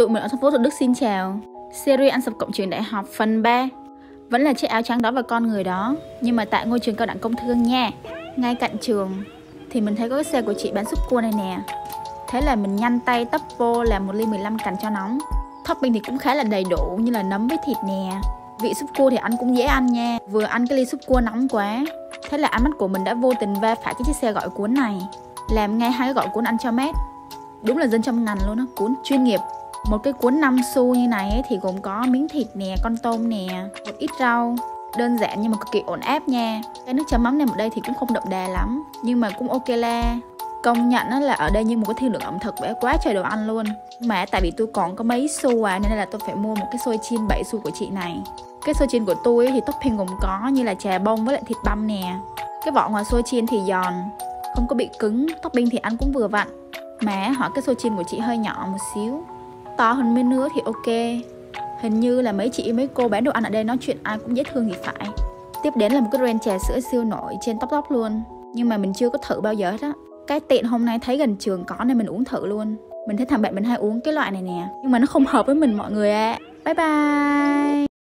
Tụi mình ở thành phố Thủ Đức xin chào. Series ăn sập cổng trường đại học phần 3 vẫn là chiếc áo trắng đó và con người đó, nhưng mà tại ngôi trường cao đẳng công thương nha. Ngay cạnh trường thì mình thấy có cái xe của chị bán súp cua này nè. Thế là mình nhanh tay tấp vô làm 1 ly 15 cành cho nóng. Topping thì cũng khá là đầy đủ như là nấm với thịt nè. Vị súp cua thì ăn cũng dễ ăn nha. Vừa ăn cái ly súp cua nóng quá, thế là ánh mắt của mình đã vô tình va phải cái chiếc xe gọi cuốn này, làm ngay 2 cái gọi cuốn ăn cho mát. Đúng là dân trong ngành luôn á, cuốn chuyên nghiệp. Một cái cuốn 5 xu như này ấy, thì gồm có miếng thịt nè, con tôm nè, một ít rau. Đơn giản nhưng mà cực kỳ ổn áp nha. Cái nước chấm mắm này ở đây thì cũng không đậm đà lắm, nhưng mà cũng ok la. Công nhận là ở đây như một cái thiên đường ẩm thực vậy, quá trời đồ ăn luôn. Mà tại vì tôi còn có mấy xu nên là tôi phải mua một cái xôi chiên 7 xu của chị này. Cái xôi chiên của tôi thì topping gồm có như là chà bông với lại thịt băm nè. Cái vỏ ngoài xôi chiên thì giòn, không có bị cứng, topping thì ăn cũng vừa vặn. Mà hỏi cái xôi chiên của chị hơi nhỏ một xíu, to hơn mấy nữa thì ok. Hình như là mấy chị mấy cô bán đồ ăn ở đây nói chuyện ai cũng dễ thương thì phải. Tiếp đến là một cái brand trà sữa siêu nổi trên top luôn, nhưng mà mình chưa có thử bao giờ hết á. Cái tiện hôm nay thấy gần trường có nên mình uống thử luôn. Mình thấy thằng bạn mình hay uống cái loại này nè, nhưng mà nó không hợp với mình mọi người ạ. Bye bye.